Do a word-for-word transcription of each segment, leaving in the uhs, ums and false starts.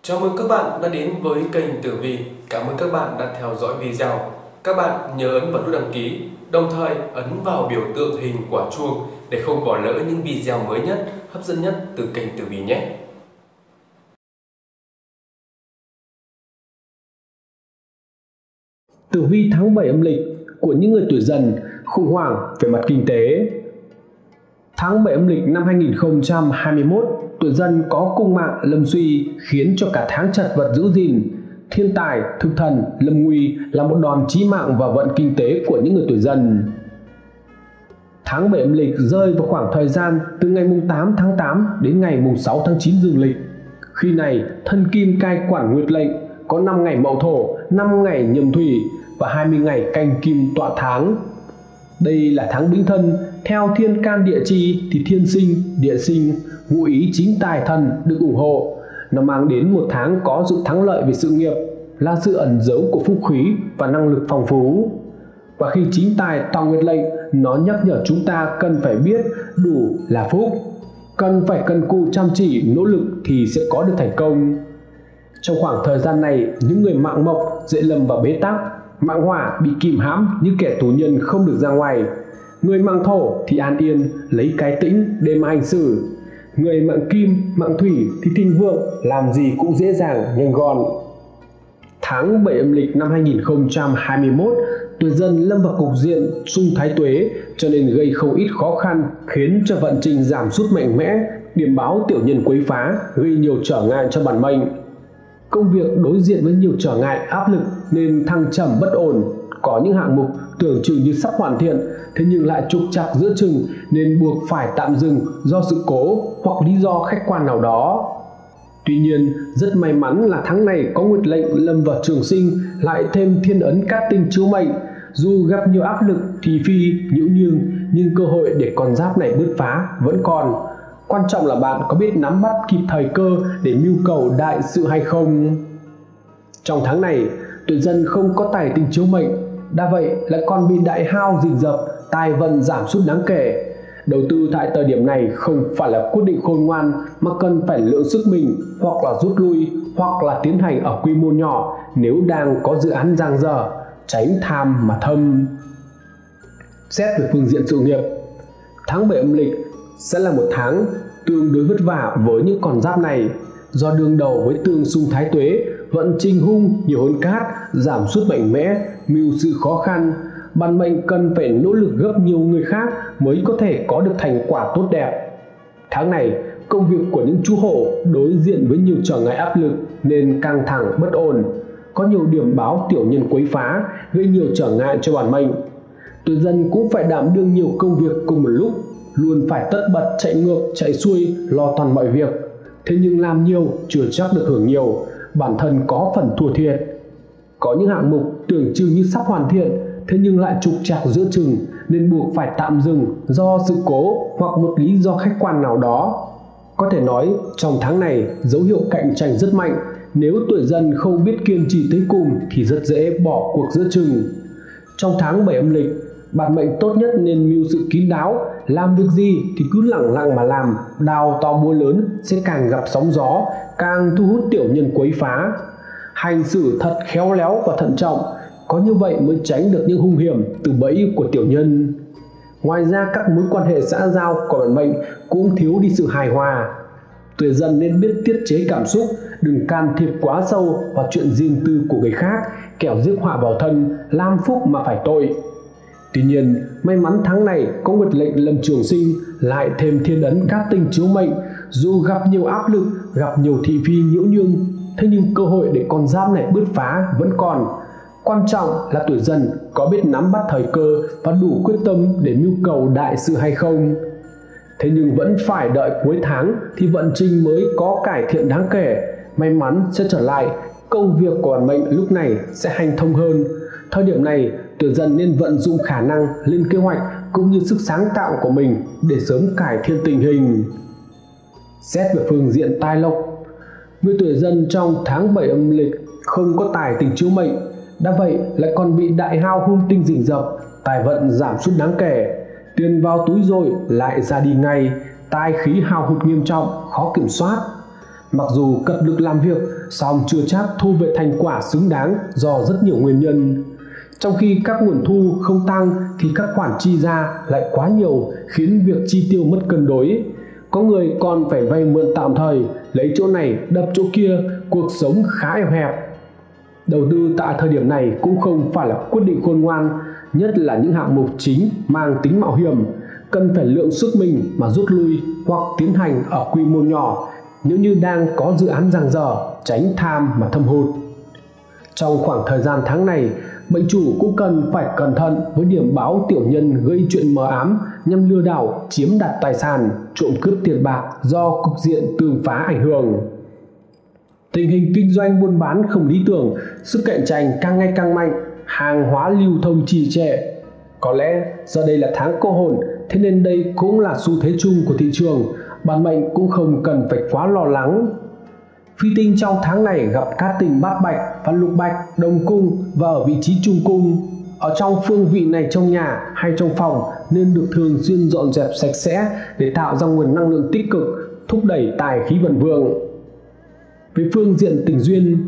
Chào mừng các bạn đã đến với kênh Tử Vi. Cảm ơn các bạn đã theo dõi video. Các bạn nhớ ấn vào nút đăng ký, đồng thời ấn vào biểu tượng hình quả chuông để không bỏ lỡ những video mới nhất, hấp dẫn nhất từ kênh Tử Vi nhé. Tử vi tháng bảy âm lịch của những người tuổi Dần, khủng hoảng về mặt kinh tế. Tháng bảy âm lịch năm hai nghìn không trăm hai mươi mốt, tuổi Dần có cung mạng lâm suy khiến cho cả tháng chật vật giữ gìn. Thiên tài, thực thần, lâm nguy là một đòn chí mạng vào vận kinh tế của những người tuổi Dần. Tháng bảy âm lịch rơi vào khoảng thời gian từ ngày tám tháng tám đến ngày sáu tháng chín dương lịch. Khi này, thân kim cai quản nguyệt lệnh, có năm ngày Mậu Thổ, năm ngày Nhâm Thủy và hai mươi ngày Canh Kim tọa tháng. Đây là tháng Bính Thân, theo thiên can địa chi thì thiên sinh, địa sinh, ngụ ý chính tài thần được ủng hộ. Nó mang đến một tháng có sự thắng lợi về sự nghiệp, là sự ẩn giấu của phúc khí và năng lực phong phú. Và khi chính tài tọa nguyệt lệnh, nó nhắc nhở chúng ta cần phải biết đủ là phúc, cần phải cần cù chăm chỉ nỗ lực thì sẽ có được thành công. Trong khoảng thời gian này, những người mạng mộc dễ lâm vào bế tắc, mạng hỏa bị kìm hãm như kẻ tù nhân không được ra ngoài. Người mạng thổ thì an yên, lấy cái tĩnh để mà hành xử. Người mạng kim, mạng thủy thì thịnh vượng, làm gì cũng dễ dàng, nhanh gọn. Tháng bảy âm lịch năm hai nghìn không trăm hai mươi mốt, tuổi Dần lâm vào cục diện xung thái tuế, cho nên gây không ít khó khăn, khiến cho vận trình giảm sút mạnh mẽ, điểm báo tiểu nhân quấy phá, gây nhiều trở ngại cho bản mệnh. Công việc đối diện với nhiều trở ngại áp lực nên thăng trầm bất ổn. Có những hạng mục tưởng chừng như sắp hoàn thiện, thế nhưng lại trục trặc giữa chừng nên buộc phải tạm dừng do sự cố hoặc lý do khách quan nào đó. Tuy nhiên, rất may mắn là tháng này có nguyệt lệnh lâm vào trường sinh, lại thêm thiên ấn cát tinh chiếu mệnh. Dù gặp nhiều áp lực, thị phi, nhiễu nhương, nhưng cơ hội để con giáp này bứt phá vẫn còn. Quan trọng là bạn có biết nắm bắt kịp thời cơ để mưu cầu đại sự hay không. Trong tháng này, tuổi Dần không có tài tinh chiếu mệnh, đã vậy lại còn bị đại hao rình rập, tài vận giảm sút đáng kể. Đầu tư tại thời điểm này không phải là quyết định khôn ngoan, mà cần phải lượng sức mình, hoặc là rút lui, hoặc là tiến hành ở quy mô nhỏ nếu đang có dự án dang dở, tránh tham mà thâm. Xét về phương diện sự nghiệp, tháng bảy âm lịch sẽ là một tháng tương đối vất vả với những con giáp này. Do đương đầu với tương xung thái tuế, vận trình hung nhiều hơn cát, giảm sút mạnh mẽ, mưu sự khó khăn, bản mệnh cần phải nỗ lực gấp nhiều người khác mới có thể có được thành quả tốt đẹp. Tháng này, công việc của những chú hổ đối diện với nhiều trở ngại áp lực nên căng thẳng bất ổn, có nhiều điểm báo tiểu nhân quấy phá, gây nhiều trở ngại cho bản mệnh. Tuổi Dần cũng phải đảm đương nhiều công việc cùng một lúc, luôn phải tất bật chạy ngược chạy xuôi lo toàn mọi việc. Thế nhưng làm nhiều chưa chắc được hưởng nhiều, bản thân có phần thua thiệt. Có những hạng mục tưởng chừng như sắp hoàn thiện, thế nhưng lại trục trặc giữa chừng nên buộc phải tạm dừng do sự cố hoặc một lý do khách quan nào đó. Có thể nói trong tháng này dấu hiệu cạnh tranh rất mạnh, nếu tuổi Dần không biết kiên trì tới cùng thì rất dễ bỏ cuộc giữa chừng. Trong tháng bảy âm lịch, bản mệnh tốt nhất nên mưu sự kín đáo, làm việc gì thì cứ lẳng lặng mà làm, đào to búa lớn sẽ càng gặp sóng gió, càng thu hút tiểu nhân quấy phá. Hành xử thật khéo léo và thận trọng, có như vậy mới tránh được những hung hiểm từ bẫy của tiểu nhân. Ngoài ra, các mối quan hệ xã giao của bản mệnh cũng thiếu đi sự hài hòa. Tuổi Dần nên biết tiết chế cảm xúc, đừng can thiệp quá sâu vào chuyện riêng tư của người khác, kẻo rước họa vào thân, làm phúc mà phải tội. Tuy nhiên, may mắn tháng này có nguyệt lệnh lâm trường sinh, lại thêm thiên ấn cát tinh chiếu mệnh. Dù gặp nhiều áp lực, gặp nhiều thị phi nhiễu nhương, thế nhưng cơ hội để con giáp này bứt phá vẫn còn. Quan trọng là tuổi Dần có biết nắm bắt thời cơ và đủ quyết tâm để mưu cầu đại sự hay không. Thế nhưng vẫn phải đợi cuối tháng thì vận trình mới có cải thiện đáng kể, may mắn sẽ trở lại, công việc của bản mệnh lúc này sẽ hanh thông hơn. Thời điểm này, tuổi Dần nên vận dụng khả năng, lên kế hoạch cũng như sức sáng tạo của mình để sớm cải thiện tình hình. Xét về phương diện tài lộc, người tuổi Dần trong tháng bảy âm lịch không có tài tinh chiếu mệnh, đã vậy lại còn bị đại hao hung tinh rình rập, tài vận giảm sút đáng kể. Tiền vào túi rồi lại ra đi ngay, tài khí hao hụt nghiêm trọng, khó kiểm soát. Mặc dù cật lực làm việc, song chưa chắc thu về thành quả xứng đáng do rất nhiều nguyên nhân. Trong khi các nguồn thu không tăng thì các khoản chi ra lại quá nhiều, khiến việc chi tiêu mất cân đối. Có người còn phải vay mượn tạm thời, lấy chỗ này đập chỗ kia, cuộc sống khá eo hẹp. Đầu tư tại thời điểm này cũng không phải là quyết định khôn ngoan, nhất là những hạng mục chính mang tính mạo hiểm, cần phải lượng sức mình mà rút lui hoặc tiến hành ở quy mô nhỏ nếu như đang có dự án dang dở, tránh tham mà thâm hụt. Trong khoảng thời gian tháng này, mệnh chủ cũng cần phải cẩn thận với điểm báo tiểu nhân gây chuyện mờ ám nhằm lừa đảo, chiếm đoạt tài sản, trộm cướp tiền bạc do cục diện tương phá ảnh hưởng. Tình hình kinh doanh buôn bán không lý tưởng, sức cạnh tranh càng ngày càng mạnh, hàng hóa lưu thông trì trệ. Có lẽ do đây là tháng cô hồn, thế nên đây cũng là xu thế chung của thị trường, bản mệnh cũng không cần phải quá lo lắng. Phi tinh trong tháng này gặp cát tinh bát bạch và lục bạch đồng cung và ở vị trí trung cung. Ở trong phương vị này trong nhà hay trong phòng nên được thường xuyên dọn dẹp sạch sẽ để tạo ra nguồn năng lượng tích cực, thúc đẩy tài khí vận vượng. Về phương diện tình duyên,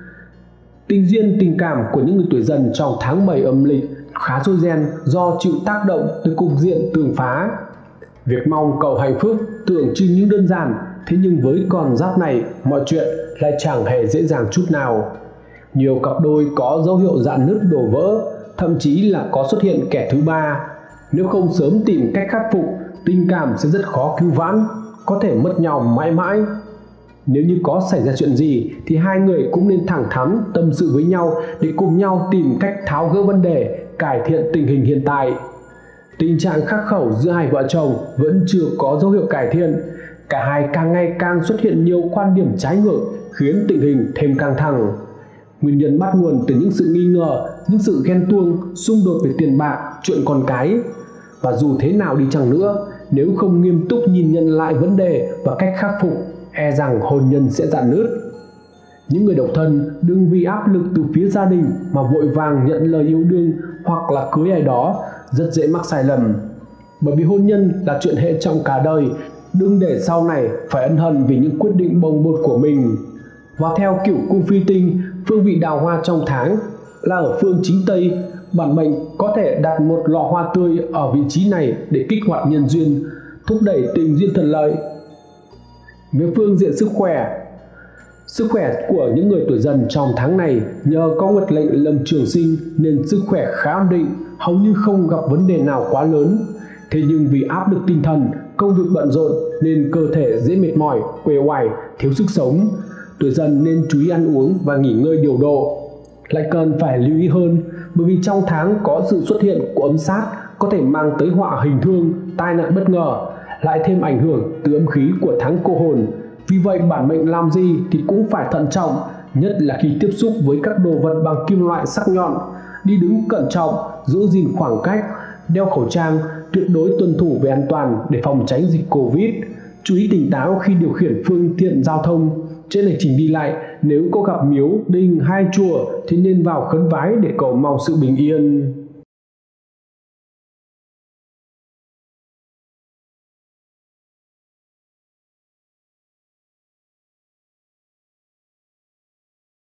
tình duyên tình cảm của những người tuổi Dần trong tháng bảy âm lịch khá dối ren do chịu tác động từ cục diện tường phá. Việc mong cầu hạnh phúc tưởng chừng như đơn giản, thế nhưng với con giáp này mọi chuyện lại chẳng hề dễ dàng chút nào. Nhiều cặp đôi có dấu hiệu rạn nứt đổ vỡ, thậm chí là có xuất hiện kẻ thứ ba. Nếu không sớm tìm cách khắc phục, tình cảm sẽ rất khó cứu vãn, có thể mất nhau mãi mãi. Nếu như có xảy ra chuyện gì thì hai người cũng nên thẳng thắn tâm sự với nhau để cùng nhau tìm cách tháo gỡ vấn đề, cải thiện tình hình hiện tại. Tình trạng khắc khẩu giữa hai vợ chồng vẫn chưa có dấu hiệu cải thiện, cả hai càng ngày càng xuất hiện nhiều quan điểm trái ngược, khiến tình hình thêm căng thẳng. Nguyên nhân bắt nguồn từ những sự nghi ngờ, những sự ghen tuông, xung đột về tiền bạc, chuyện con cái. Và dù thế nào đi chăng nữa, nếu không nghiêm túc nhìn nhận lại vấn đề và cách khắc phục, e rằng hôn nhân sẽ rạn nứt. Những người độc thân đừng vì áp lực từ phía gia đình mà vội vàng nhận lời yêu đương hoặc là cưới ai đó, rất dễ mắc sai lầm. Bởi vì hôn nhân là chuyện hệ trọng cả đời, đừng để sau này phải ân hận vì những quyết định bồng bột của mình. Và theo cửu cung phi tinh, phương vị đào hoa trong tháng là ở phương chính tây, bản mệnh có thể đặt một lọ hoa tươi ở vị trí này để kích hoạt nhân duyên, thúc đẩy tình duyên thuận lợi. Về phương diện sức khỏe, sức khỏe của những người tuổi Dần trong tháng này nhờ có nguyệt lệnh lâm trường sinh nên sức khỏe khá ổn định, hầu như không gặp vấn đề nào quá lớn. Thế nhưng vì áp lực tinh thần, công việc bận rộn nên cơ thể dễ mệt mỏi, uể oải, thiếu sức sống. Tuổi Dần nên chú ý ăn uống và nghỉ ngơi điều độ. Lại cần phải lưu ý hơn, bởi vì trong tháng có sự xuất hiện của âm sát có thể mang tới họa hình thương, tai nạn bất ngờ, lại thêm ảnh hưởng từ âm khí của tháng cô hồn. Vì vậy bản mệnh làm gì thì cũng phải thận trọng, nhất là khi tiếp xúc với các đồ vật bằng kim loại sắc nhọn. Đi đứng cẩn trọng, giữ gìn khoảng cách, đeo khẩu trang, tuyệt đối tuân thủ về an toàn để phòng tránh dịch Covid. Chú ý tỉnh táo khi điều khiển phương tiện giao thông. Trên hành trình đi lại, nếu có gặp miếu, đình hay chùa thì nên vào khấn vái để cầu mong sự bình yên.